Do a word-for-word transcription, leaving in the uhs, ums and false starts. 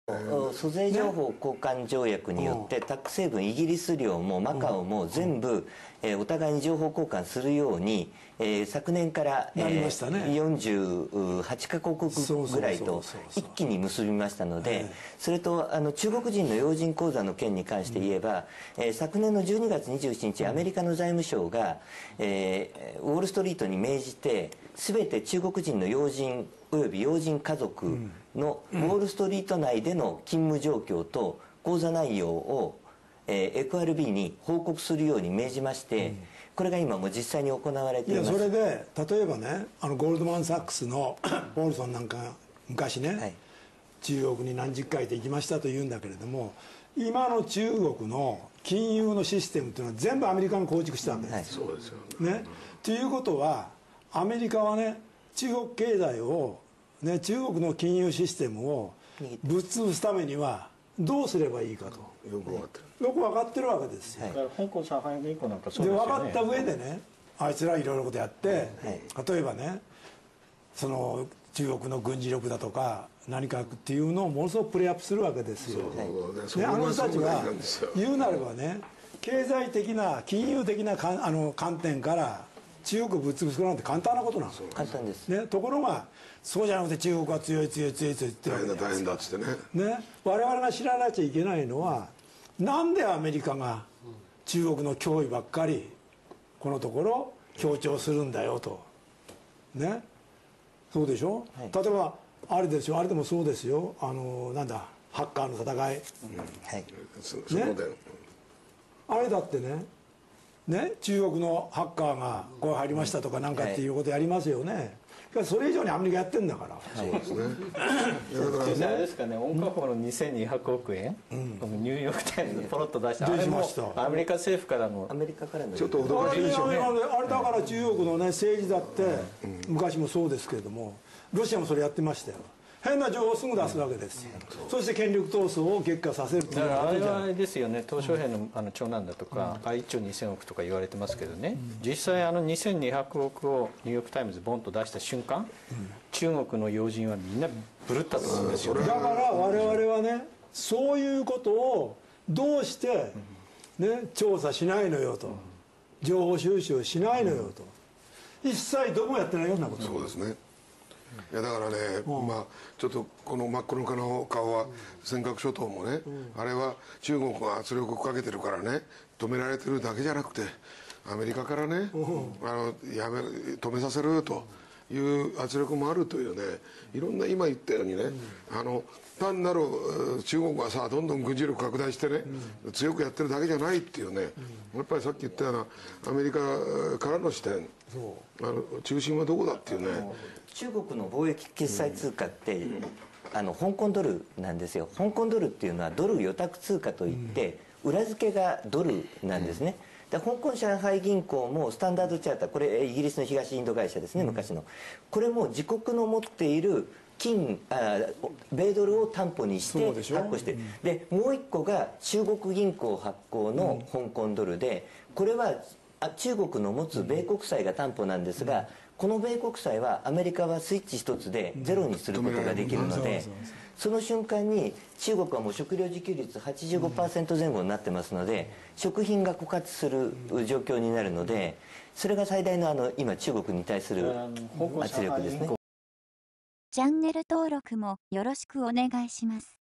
租税情報交換条約によってタック成分イギリス領もマカオも全部、えー、お互いに情報交換するように、えー、昨年から、えー、よんじゅうはちカ国ぐらいと一気に結びましたので、それとあの中国人の要人口座の件に関して言えば、うん、えー、昨年のじゅうにがつにじゅうしちにちアメリカの財務省が、えー、ウォールストリートに命じて全て中国人の要人および要人家族のウォールストリート内での勤務状況と口座内容を、えー、エフアールビー に報告するように命じまして、これが今も実際に行われています。 いや、それで例えばね、あのゴールドマン・サックスのポールソンなんか昔ね、はい、中国に何十回で行きましたと言うんだけれども、今の中国の金融のシステムっていうのは全部アメリカが構築したわけです、はい、そうですよね。ということはアメリカはね、中国経済を、ね、中国の金融システムをぶっ潰すためにはどうすればいいかとよく分かってるよく分かってるわけですよ、はい、 だから香港上海銀行なんかそうですよね。 で分かった上でね、あいつらいろいろことやって、はい、例えばね、その中国の軍事力だとか何かっていうのをものすごくプレーアップするわけですよ。で、あの人たちは言うなればね、経済的な金融的なかあの観点から中国をぶっ潰すなんて簡単なことなんですよ。 簡単です、 ね、ところがそうじゃなくて中国は強い強い強い強いって大変だ大変だっつってね。 ね、我々が知らなきゃいけないのは、なんでアメリカが中国の脅威ばっかりこのところ強調するんだよと。ね、そうでしょ、はい、例えばあれですよ、あれでもそうですよ、あのなんだハッカーの戦い、うん、はい、そそこで、ね、あれだってねね、中国のハッカーがこう入りましたとかなんかっていうことやりますよね、はい、それ以上にアメリカやってんだから。そうですね。 実際あれですかね、音楽法のにせんにひゃくおくえん、うん、ニューヨークタイムズでポロッと出して、あれもアメリカ政府からのアメリカからのちょっと驚きでしょうね。 あれだから中国のね政治だって、うん、昔もそうですけれども、ロシアもそれやってましたよ。変な情報をすぐ出すわけですよ、うん、そして権力闘争を激化させるっていうのがあれはあれですよね、鄧小平 の, あの長男だとか、うん、いっちょうにせんおくとか言われてますけどね、うん、実際あのにせんにひゃくおくをニューヨーク・タイムズボンと出した瞬間、うん、中国の要人はみんなブルったと思うんですよ、ね、 だから我々はね、そういうことをどうして、ね、調査しないのよと、情報収集しないのよと、一切どこもやってないようなこと。 そうですね。いやだからね、うん、まあちょっとこの真っ黒の顔は尖閣諸島もね、うん、あれは中国が圧力をかけてるからね止められてるだけじゃなくて、アメリカからね、うん、あのやめ止めさせるという圧力もあるというね、いろんな今言ったようにね、うん、あの単なる中国はさどんどん軍事力拡大してね、うん、強くやってるだけじゃないっていうね、うん、やっぱりさっき言ったようなアメリカからの視点、あの中心はどこだっていうね。 中国の貿易決済通貨って、うん、あの香港ドルなんですよ。香港ドルっていうのはドル預託通貨といって、うん、裏付けがドルなんですね。で香港上海銀行もスタンダードチャーター、これイギリスの東インド会社ですね、昔の。これも自国の持っている金あ米ドルを担保にして発行してる、うん、でもう一個が中国銀行発行の香港ドルで、これは中国の持つ米国債が担保なんですが、この米国債はアメリカはスイッチ一つでゼロにすることができるので、その瞬間に中国はもう食料自給率 はちじゅうごパーセント 前後になってますので、食品が枯渇する状況になるので、それが最大のあの今中国に対する圧力ですね。 チャンネル登録もよろしくお願いします。